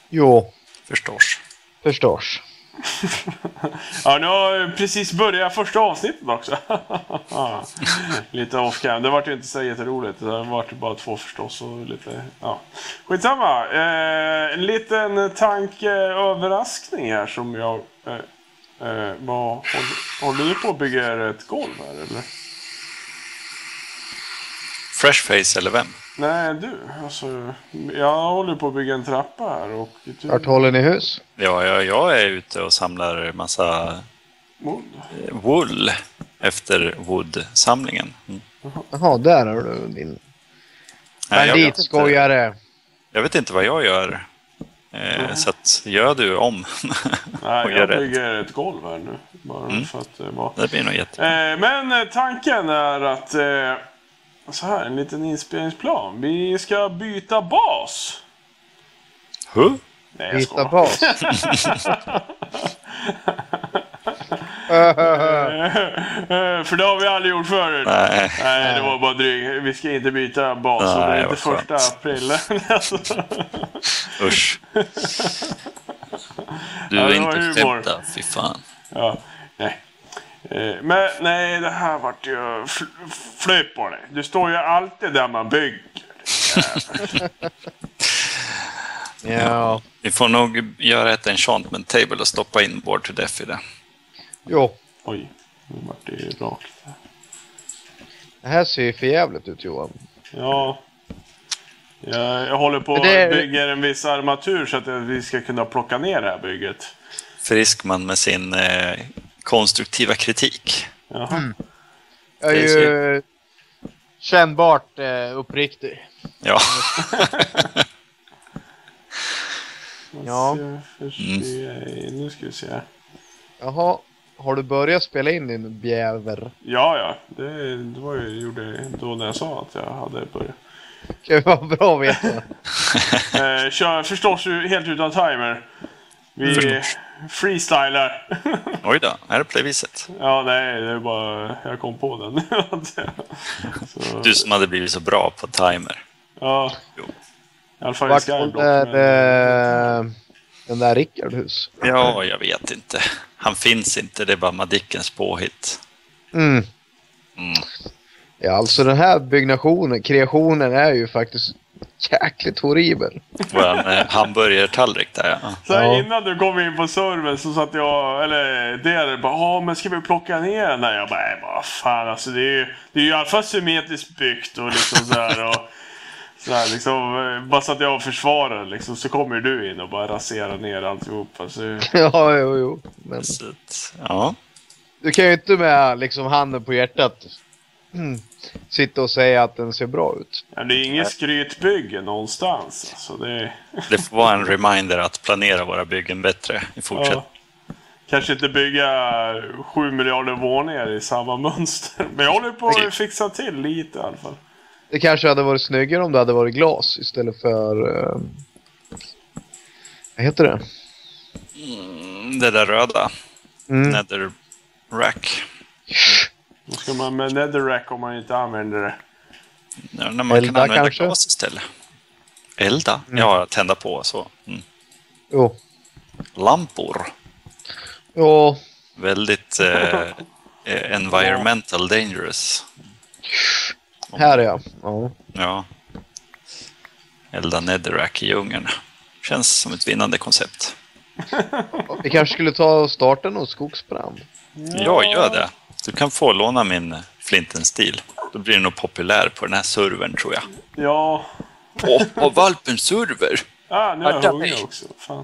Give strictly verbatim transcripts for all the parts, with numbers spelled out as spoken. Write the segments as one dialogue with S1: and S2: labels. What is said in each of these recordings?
S1: Jo.
S2: Förstås.
S1: Förstås.
S3: Ja, nu har precis börjat första avsnittet också. Lite off-cam. Det var ju inte så jätteroligt. Det var bara två förstås. Och lite, ja. Skitsamma. Eh, en liten tankeöverraskning här som jag... Eh, eh, vad, håller, håller du på att bygga ett golv här, eller?
S2: Freshface eller vem?
S3: Nej, du. Alltså, jag håller på att bygga en trappa här. Och du...
S1: Vart håller ni hus?
S2: Ja, jag, jag är ute och samlar massa
S3: Wood.
S2: wool efter wood-samlingen. Mm.
S1: Jaha, där har du din
S2: Nej, jag, vet inte,
S1: skojare.
S2: jag vet inte vad jag gör. Eh, mm. Så att gör du om.
S3: Nej, jag bygger rätt. Ett golv här nu. Bara mm. för att det var...
S2: Det blir nog jättebra.
S3: Eh, men tanken är att... Eh, så här, en liten inspelningsplan. Vi ska byta bas.
S2: Huh?
S3: Nej, jag
S1: byta bas?
S3: För det har vi aldrig gjort förut.
S2: Nej.
S3: Nej, det var bara drygt. Vi ska inte byta bas. Nej, och det är inte första april.
S2: Usch. Du är ja, inte skämta, fy fan.
S3: Ja, nej. Men nej, det här vart ju flöp på det. Du står ju alltid där man bygger.
S1: Ja.
S2: Vi får nog göra ett enchantment table och stoppa in board to death i det.
S1: Jo.
S3: Oj, nu vart det ju rakt.
S1: Det här ser ju för jävligt ut, Johan.
S3: Ja. Jag, jag håller på att det... bygga en viss armatur så att vi ska kunna plocka ner det här bygget.
S2: Friskman med sin eh, konstruktiva kritik.
S3: Jaha.
S1: Mm. Jag är ju kännbart eh, uppriktig.
S2: Ja.
S1: Ja.
S3: Mm. Nu ska vi se.
S1: Jaha, har du börjat spela in din bjäver?
S3: Ja, ja. Det, det var ju gjorde då när jag sa att jag hade börjat.
S1: Det var bra att veta.
S3: eh, kör förstås ju helt utan timer. Vi förstås. Freestylar.
S2: Oj då, är det på det viset?
S3: Ja, nej, det är bara... Jag kom på den.
S2: Så... Du som hade blivit så bra på timer.
S3: Ja.
S2: Jo.
S3: I alla fall
S1: vart
S3: i Skyblock.
S1: Där, men... äh, den där Rickard hus?
S2: Ja, jag vet inte. Han finns inte, det är bara Madickens påhitt.
S1: Mm.
S2: Mm.
S1: Ja, alltså den här byggnationen, kreationen är ju faktiskt jäkligt horribel.
S2: Våran eh, hamburgertallrik där, ja.
S3: Så ja. Innan du kom in på servern så satt jag, eller det bara, ja men ska vi plocka ner den där? Jag bara, nej vad fan, alltså det är ju, det är ju i alla fall symmetriskt byggt och liksom sådär och sådär liksom, bara så att jag försvarar liksom, så kommer du in och bara raserar ner alltihop. Alltså.
S1: Ja, jo, jo. Men...
S2: Ja.
S1: Du kan ju inte med liksom handen på hjärtat mm. sitta och säga att den ser bra ut.
S3: Ja, det är inget skrytbygge någonstans. Alltså, det...
S2: det får vara en reminder att planera våra byggen bättre i fortsättningen.
S3: Ja. Kanske inte bygga sju miljarder våningar i samma mönster. Men jag håller på att fixa till lite i alla fall.
S1: Det kanske hade varit snyggare om det hade varit glas istället för... Uh... Vad heter det?
S2: Mm, det där röda. Mm. Netherrack.
S3: Vad ska man med netherrack om man inte använder det?
S2: Ja, när man
S1: Elda,
S2: kan använda
S1: kanske?
S2: glas istället. Elda? Mm. Ja, tända på så. Mm.
S1: Jo.
S2: Lampor.
S1: Jo.
S2: Väldigt eh, environmental dangerous.
S1: Här är jag. Ja.
S2: Ja. Elda netherrack i djungeln. Känns som ett vinnande koncept.
S1: Vi kanske skulle ta och starta någon skogsbrand.
S2: Ja, gör det. Du kan få låna min Flinten-stil. Då blir det nog populär på den här servern, tror jag.
S3: Ja.
S2: Åh, oh, och valpen-server!
S3: Ah, nu är jag hungrig också. Fan.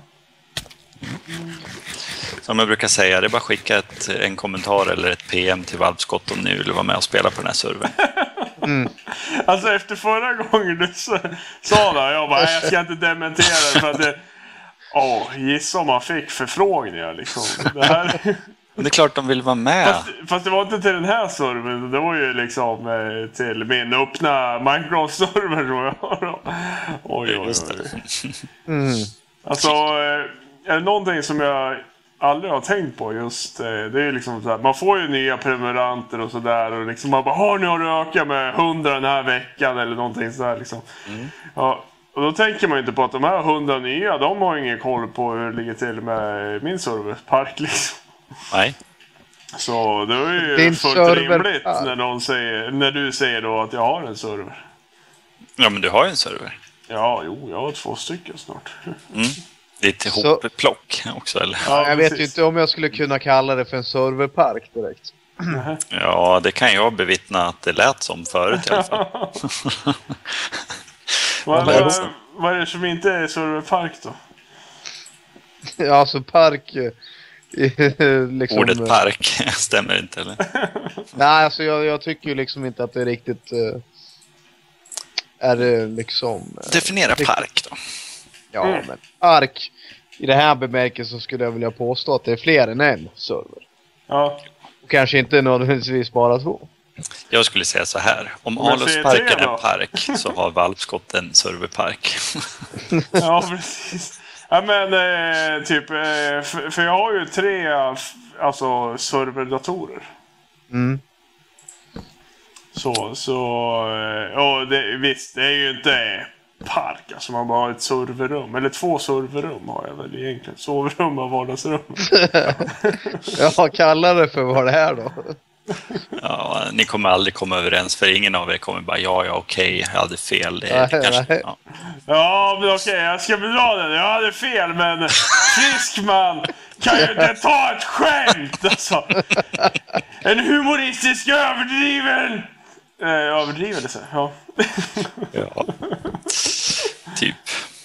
S2: Som jag brukar säga, det är bara att skicka ett, en kommentar eller ett P M till Valpskott om ni vill vara med och spela på den här servern.
S3: Mm. Alltså efter förra gången du sa det, jag bara, jag ska inte dementera för att det... Åh, oh, gissa om man fick förfrågningar liksom. Det här...
S2: Men det är klart de vill vara med.
S3: Fast, fast det var inte till den här servern. Det var ju liksom till min öppna Minecraft-server som jag har. Oj, oj, oj.
S1: Mm.
S3: Alltså, är det någonting som jag aldrig har tänkt på just, det är liksom så här, man får ju nya prenumeranter och sådär och liksom man bara, har nu har du ökat med hundra den här veckan eller någonting sådär liksom. Mm. Ja, Och då tänker man ju inte på att de här hundra nya, de har ingen koll på hur det ligger till med min serverpark liksom.
S2: Nej.
S3: Så det är ju
S1: Din
S3: fullt
S1: server-
S3: rimligt när, någon säger, när du säger då att jag har en server.
S2: Ja, men du har ju en server.
S3: Ja, jo, jag har två stycken snart.
S2: Mm. Lite
S1: Så-
S2: hopplock också, eller?
S3: Ja,
S1: Jag vet ju
S3: precis.
S1: inte om jag skulle kunna kalla det för en serverpark direkt.
S2: Ja, det kan jag bevittna att det lät som förut i alla fall.
S3: Vad,
S1: men-
S3: vad, vad är det som inte är serverpark då?
S1: Ja, alltså park... eh, liksom,
S2: Ordet park stämmer inte, eller?
S1: Nej, alltså jag, jag tycker ju liksom inte att det riktigt eh, är eh, liksom... eh,
S2: Definiera
S1: riktigt-
S2: park då.
S1: Ja,
S3: Mm.
S1: men park i det här bemärkelsen skulle jag vilja påstå att det är fler än en server.
S3: Ja,
S1: Och kanske inte nödvändigtvis bara två.
S2: Jag skulle säga så här. Om
S3: Men säg
S2: Alusparken
S3: tre
S2: är
S3: då.
S2: en park så har Valpskott en serverpark.
S3: ja precis. Ja, men eh, typ, eh, för, för jag har ju tre alltså, serverdatorer.
S1: Mm.
S3: Så, så, eh, ja, det, visst, det är ju inte park. Alltså man bara har ett serverrum. Eller två serverrum har jag väl egentligen. Sovrum och vardagsrum.
S1: Ja, kalla det för vad det är då.
S2: Ja, ni kommer aldrig komma överens, för ingen av er kommer bara ja, ja, okej, jag hade fel. Det,
S1: Nej,
S2: det kanske,
S1: nej.
S2: ja.
S3: Ja, men okej, jag ska bedra den. Jag hade fel, men Friskman kan ju inte ta ett skämt, alltså. En humoristisk överdriven... Eh, överdrivelse, ja.
S2: Ja. Typ.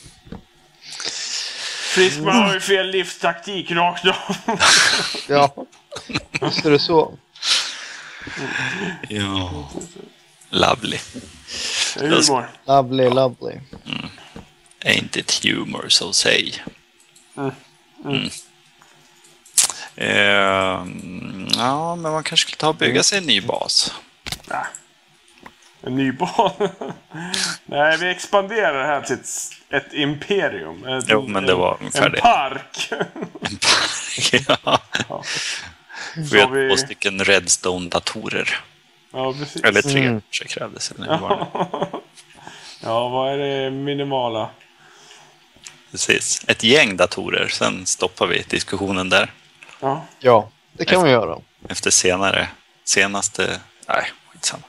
S3: Friskman har ju fel livstaktik rakt av.
S1: Ja, visst är det så.
S2: Ja. Lovely.
S3: Humor.
S1: Lovely, lovely.
S2: Ain't it humor, so say.
S3: Mm.
S2: Mm. Ehm, ja, men man kanske skulle ta och bygga sig en ny bas.
S3: Ja. En ny bana. Nej, vi expanderar det här till ett, ett imperium. Ett,
S2: Jo, men det var ungefär
S3: en
S2: det.
S3: park.
S2: En park, ja.
S3: Ja.
S2: Vi har
S3: vi-
S2: två stycken Redstone-datorer.
S3: Ja, precis.
S2: Eller tre
S1: Mm.
S2: kanske krävdes. Eller hur var det?
S3: Ja, vad är det minimala?
S2: Precis. Ett gäng datorer, sen stoppar vi diskussionen där.
S3: Ja.
S1: Ja, det kan man göra.
S2: Efter senare, senaste... Nej, skitsamma.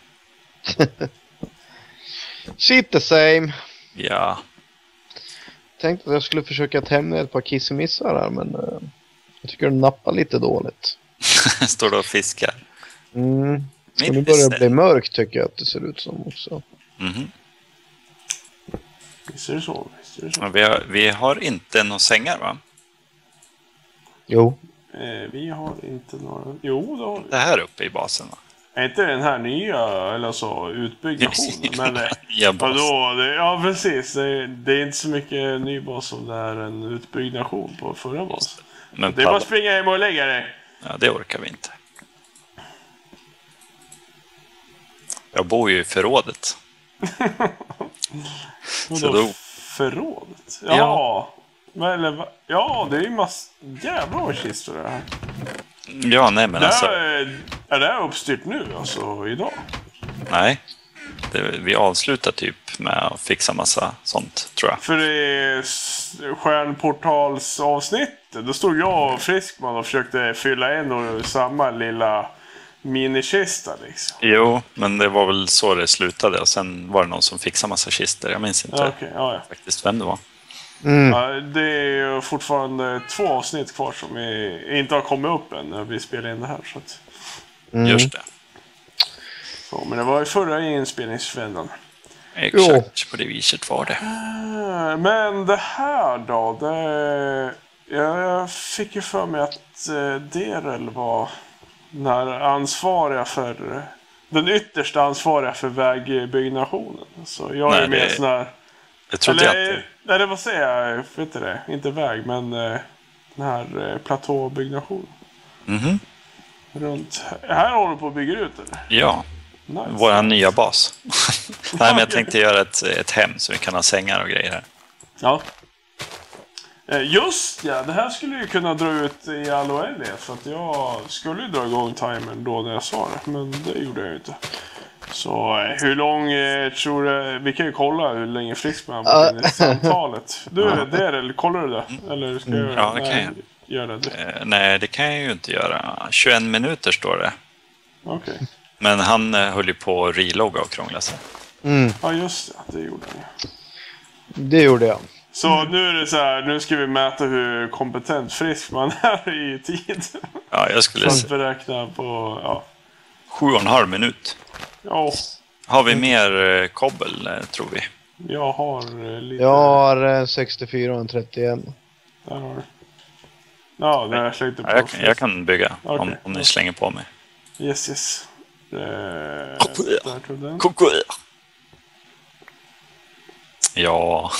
S1: Shit the same.
S2: Ja,
S1: Tänkte att jag skulle försöka tämja ett par kissemissar här, men eh, jag tycker de nappar lite dåligt.
S2: står då och fiskar.
S1: Mm. Så
S2: Mitt
S1: nu börjar det
S2: bestämt.
S1: bli mörkt tycker jag att det ser ut som också.
S2: Mhm.
S3: Visst är det så? Visst är det så?
S2: Ja, vi, har, vi har inte några sängar, va?
S1: Jo.
S3: Eh, vi har inte några... Jo, det har vi.
S2: Det här uppe i basen, va?
S3: Är inte den här nya, eller så, utbyggnationen? Men eh,
S2: Ja, bas.
S3: vadå? Det, ja, precis. Det, det är inte så mycket ny bas som det är en utbyggnation på förra basen.
S2: Men
S3: Det är bara att
S2: padda,
S3: springa hem och lägga dig.
S2: ja, det orkar vi inte. Jag bor ju i förrådet. Så
S3: Vadå?
S2: då-
S3: Förrådet? Ja.
S2: Ja.
S3: Men, eller, va- ja, det är ju mass... Jävlar vad kistor det här.
S2: Ja, nej men
S3: Det
S2: alltså...
S3: är, är det här uppstyrt nu, alltså, idag?
S2: Nej. Det, vi avslutar typ med att fixa massa sånt, tror jag.
S3: För i s- stjärnportalsavsnittet, då stod jag och Friskman och försökte fylla en och samma lilla minikista liksom.
S2: Jo, men det var väl så det slutade. Och sen var det någon som fixade massa kister. Jag minns inte
S3: Ja, okej, ja, ja.
S2: faktiskt vem det var.
S1: Mm.
S3: Ja, det är ju fortfarande två avsnitt kvar som vi inte har kommit upp än när vi spelar in det här. Så att,
S1: Mm.
S2: Just det.
S3: så, men det var ju förra inspelningsvändan.
S2: Exakt, på det viset var det.
S3: Eh, Men det här då, det, jag fick ju för mig att eh, Derel var den här ansvariga för, den yttersta ansvariga för vägbyggnationen. Så jag är
S2: Nej,
S3: med
S2: det-
S3: sån här,
S2: Det trodde jag
S3: eller,
S2: inte.
S3: eller vad säger jag, vet inte det, inte väg men eh, den här eh, platåbyggnationen.
S2: Mhm.
S3: Runt, här håller du på att bygga ut eller?
S2: Ja,
S3: Nice.
S2: vår nya bas. Nej, men jag tänkte göra ett, ett hem så vi kan ha sängar och grejer här.
S3: Ja. Eh, Just ja, det här skulle ju kunna dra ut i all oändlighet. För att jag skulle ju dra igång timern då när jag sa det. Men det gjorde jag ju inte. Så eh, hur lång eh, tror du... Vi kan ju kolla hur länge Friskman var inne i samtalet. Du, det är det, kollar du det? Eller ska jag...
S2: Ja, det kan jag.
S3: Göra det?
S2: Eh, nej, det kan jag ju inte göra. tjugoen minuter står det.
S3: Okej. Okay.
S2: Men han eh, höll ju på att relogga och krångla sig.
S1: Mm.
S3: Ja, just det. Det gjorde han ju.
S1: Det gjorde jag.
S3: Så nu är det så här, nu ska vi mäta hur kompetent Friskman är i tid.
S2: Ja, jag skulle
S3: För att
S2: säga
S3: beräkna på, ja.
S2: sju och en halv minut.
S3: Ja,
S2: Har vi mer eh, kobbel, eh, tror vi?
S3: jag har eh, lite...
S1: Jag har eh, sextiofyra och en trettioen.
S3: Där har du. Ja, det har jag slängt upp
S2: Ja, jag, kan- jag kan bygga om,
S3: Okej.
S2: om ni slänger på mig.
S3: Yes, yes. Eh, där tog den.
S2: Koko. Ja,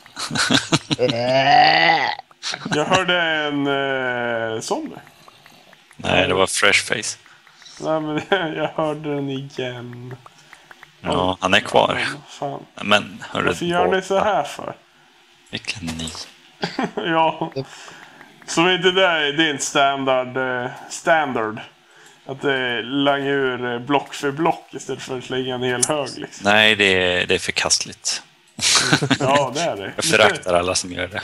S3: Jag hörde en eh, zombie.
S2: nej, det var fresh face.
S3: Nej, men jag hörde den igen.
S2: Ja, han är kvar.
S3: Fan.
S2: Men hörru,
S3: Varför gör ni så här för?
S2: vilken ni.
S3: Ja. Så inte det är din standard, eh, standard. Att det langar ur eh, block för block istället för att slänga en hel hög liksom.
S2: Nej, det är, det är förkastligt.
S3: Ja, det är det.
S2: Jag föraktar alla som gör det.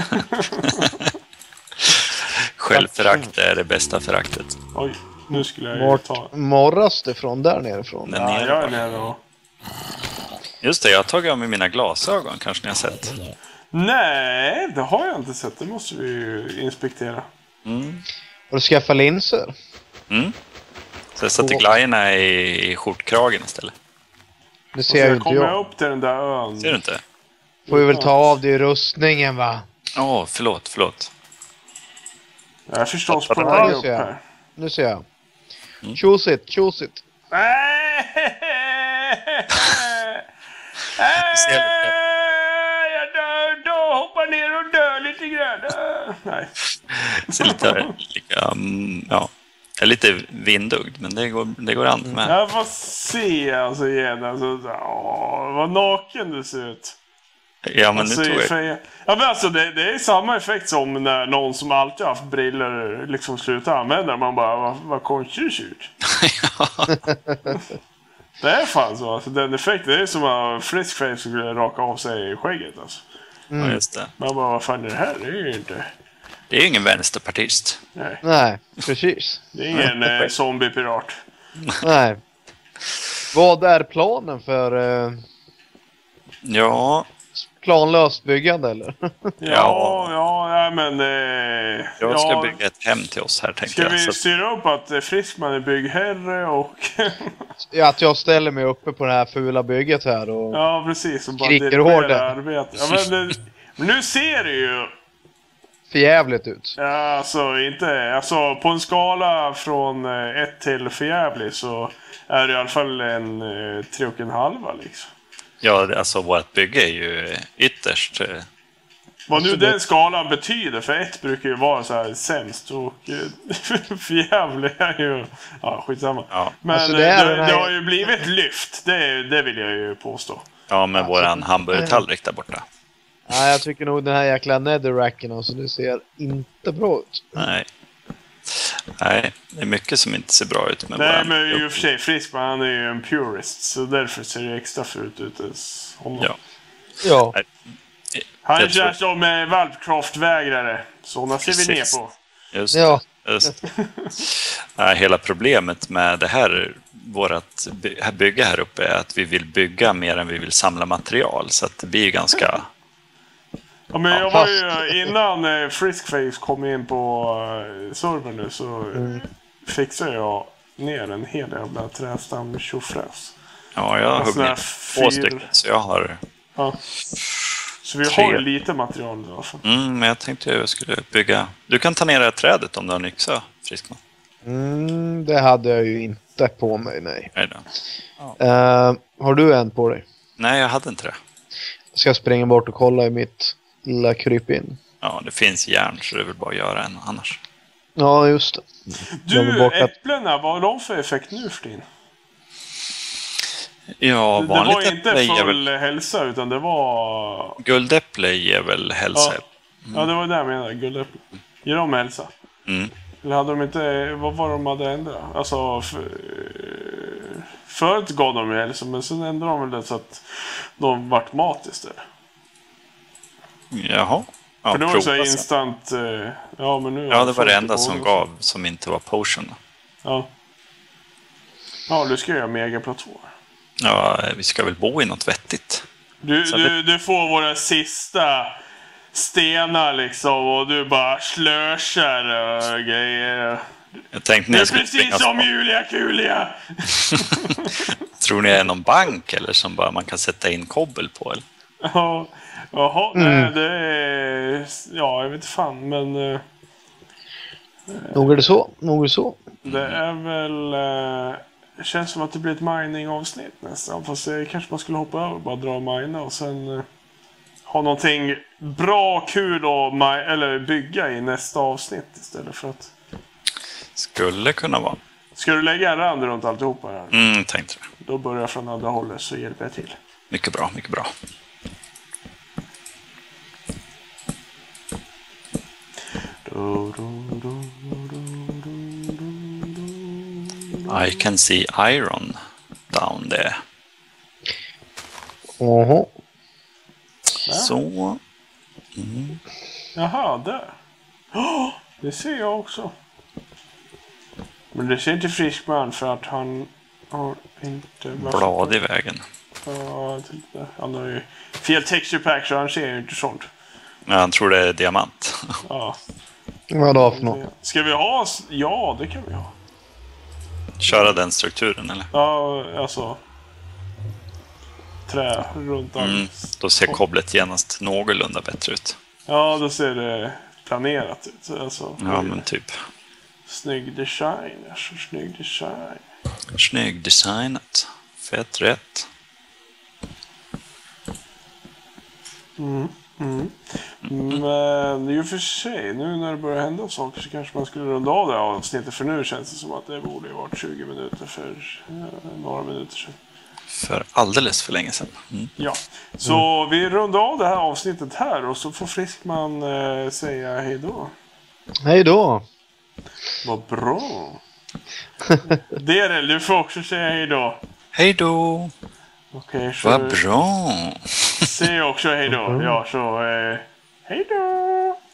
S2: Självförakt är det bästa föraktet.
S3: Oj, nu skulle jag ju
S1: Vart
S3: ta...
S1: morras det från där nerifrån?
S2: Men
S3: Ja,
S2: nere
S3: jag är
S2: bara.
S3: nere och...
S2: Just det, jag har tagit av mig mina glasögon, kanske ni har sett.
S3: Nej, det har jag inte sett. Det måste vi ju inspektera.
S2: Mm.
S1: Har du skaffat linser?
S2: Mm. Så jag satte glajjorna i, i skjortkragen istället.
S1: Det
S3: Och
S1: ser jag
S3: så
S1: ju inte
S3: kommer jag
S1: jag.
S3: upp till den där ön.
S2: Ser du inte?
S1: Får vi väl ta av det i rustningen, va?
S2: Åh, oh, förlåt, förlåt.
S3: Jag är förstås på
S2: Ja,
S3: väg
S1: det
S3: upp
S1: ser jag.
S3: här.
S1: Nu ser jag.
S2: Mm.
S1: Choose it, choose it.
S3: Nej!
S2: ser lite.
S3: Jag dör, då hoppar ner och dör lite grann. Nej.
S2: Ser lite, lika, mm, ja, jag är lite vindugd, men det går, det går an med.
S3: Jag får se alltså igen. Alltså, åh, vad naken du ser ut.
S2: Ja, men
S3: Alltså,
S2: nu tog jag...
S3: för, ja, men alltså, det, det är samma effekt som när någon som alltid haft briller liksom slutar använda. Man bara, vad, vad konstigt du ser ut. Det är fan så. Alltså, den effekten, det är som att Friskface skulle raka av sig i skägget. Alltså.
S2: Ja, just det.
S3: Man bara, vad fan är det här? Det är ju inte...
S2: Det är ju ingen vänsterpartist.
S3: Nej,
S1: Nej, precis.
S3: det är ingen eh, zombie-pirat.
S1: Nej. Vad är planen för eh,
S2: Ja,
S1: planlöst byggande, eller?
S3: Ja, ja, ja, men... Eh,
S2: jag ska
S3: ja,
S2: bygga ett hem till oss här, tänkte
S3: Ska
S2: jag.
S3: vi
S2: Så att,
S3: styra upp att eh, Friskman är byggherre och...
S1: Ja, att jag ställer mig uppe på det här fula bygget här och...
S3: ja, precis. Och bara
S1: Skriker
S3: dirigera
S1: hårdare.
S3: arbetet. Ja, men, det, men nu ser det ju...
S1: För jävligt ut.
S3: Ja, alltså inte... Alltså på en skala från eh, ett till förjävlig så är det i alla fall en eh, tre och en halva liksom.
S2: ja, alltså vårt bygge är ju ytterst... eh,
S3: Vad nu
S1: Alltså, det-
S3: den skalan betyder, för ett brukar ju vara så här sämst och eh, förjävlig är ju... Ja, skitsamma.
S2: Ja.
S3: Men
S1: Alltså,
S3: eh,
S1: det
S3: det,
S1: är
S3: det,
S1: den här-
S3: har ju blivit lyft, det, det vill jag ju påstå.
S2: Ja, med våran hamburgertallrik där borta.
S1: Nej, jag tycker nog den här jäkla netherracken, alltså det ser inte bra ut.
S2: Nej. Nej, det är mycket som inte ser bra ut med
S3: Nej,
S2: våran.
S3: men i och för sig, Friskman han är ju en purist, så därför ser det extra fult ut hos honom.
S2: Ja.
S1: Ja.
S2: Nej,
S3: Han
S2: jag tror-
S3: känns som en valpkraftvägrare. Sådana ser vi
S2: Precis.
S3: ner på.
S2: Just,
S1: Ja.
S2: just. Nej, hela problemet med det här, vårat by- här bygge här uppe, är att vi vill bygga mer än vi vill samla material. Så att det blir ju ganska...
S3: Ja, men
S1: Ja,
S3: jag var
S1: fast-
S3: ju, innan eh, Friskface kom in på eh, servern nu så mm. fixade jag ner en hel jävla trästam tjofräs.
S2: Ja, jag har
S3: Alltså,
S2: huggit
S3: fyr-
S2: två stycken, så jag har...
S3: Ja. Så vi
S2: Tre.
S3: har ju lite material i alla fall.
S2: Mm, men jag tänkte jag skulle bygga... Du kan ta ner det här trädet om du har en yxa, Friskman.
S1: Mm, det hade jag ju inte på mig, nej.
S2: Nej, då.
S1: Uh, har du en på dig?
S2: Nej, jag hade inte det.
S1: Jag ska springa bort och kolla i mitt lilla krypin.
S2: Ja, det finns järn, så det är väl bara att göra en annars.
S1: Ja, just det. De är
S3: Du,
S1: borta.
S3: äpplena, vad har de för effekt nu för din?
S2: Ja,
S3: Det var
S2: vanligt
S3: inte
S2: äpple ger
S3: full
S2: väl...
S3: hälsa utan det var...
S2: Guldäpple ger väl hälsa.
S3: Ja. Ja, det var det jag menade. Guldäpple. Ge dem hälsa.
S2: Mm.
S3: Eller hade de inte... Vad var de hade ändrat? Alltså... För, förut gav de ju hälsa, men sen ändrade de väl det så att de vart mat istället.
S2: Jaha. Ja,
S3: För det var så
S2: prova sen.
S3: instant... eh, Ja, men nu...
S2: Ja, det var det enda
S3: på
S2: som
S3: också.
S2: gav som inte var potion.
S3: Ja. Ja, du ska göra megaplatåer.
S2: Ja, vi ska väl bo i något vettigt.
S3: Du,
S2: Så
S3: du,
S2: det-
S3: du får våra sista stenar liksom och du bara slösar och grejer.
S2: Jag tänkte
S3: Det
S2: när
S3: är
S2: jag skulle
S3: precis
S2: springa
S3: som
S2: så.
S3: Julia Kulia!
S2: Tror ni det är någon bank eller som bara man kan sätta in kobbel på? Eller?
S3: Ja, jaha, nej det är... Ja, jag vet inte fan, men... eh,
S1: Nog är det så. Nog är det så.
S3: Det är väl... eh, Det känns som att det blir ett mining-avsnitt nästan. Fast det kanske man skulle hoppa över, bara dra och mina och sen... eh, Ha någonting bra, kul och mi- eller bygga i nästa avsnitt istället för att...
S2: Skulle kunna vara.
S3: Ska du lägga en rand runt alltihopa här?
S2: Mm, tänkte det.
S3: Då börjar jag från andra hållet så hjälper jag till.
S2: Mycket bra, mycket bra.
S3: Du, du, du, du, du, du.
S2: I can see iron down there.
S1: Oho.
S2: Så.
S3: Jaha, där. Oh, det ser jag också. Men det ser inte Friskman för att han har inte...
S2: Blad i vägen.
S3: Ja, titta. Han har ju fel texture pack så han ser ju inte sånt.
S2: Ja, han tror det är diamant.
S3: Ja.
S1: Vad då för något?
S3: Ska vi ha... s- Ja, det kan vi ha.
S2: Köra den strukturen, eller?
S3: Ja, alltså... Trä runt allt.
S2: Mm, då ser kobblet genast någorlunda bättre ut.
S3: Ja, då ser det planerat ut. Alltså,
S2: Ja, men typ.
S3: snygg design. Alltså, snygg design.
S2: Snygg designat. Fett rätt.
S3: Mm. Mm. Men i och för sig, nu när det börjar hända saker så kanske man skulle runda av det här avsnittet. För nu känns det som att det borde ha varit tjugo minuter för eh, några minuter sedan.
S2: För alldeles för länge sedan. Mm.
S3: Ja, så vi rundar av det här avsnittet här och så får Friskman eh, säga hej då.
S1: Hej då.
S3: Vad bra. Derel, du får också säga hej då.
S2: Hej då!
S3: Okej, så
S2: Vad bra!
S3: säg också hej då. Ja, så eh, hej då.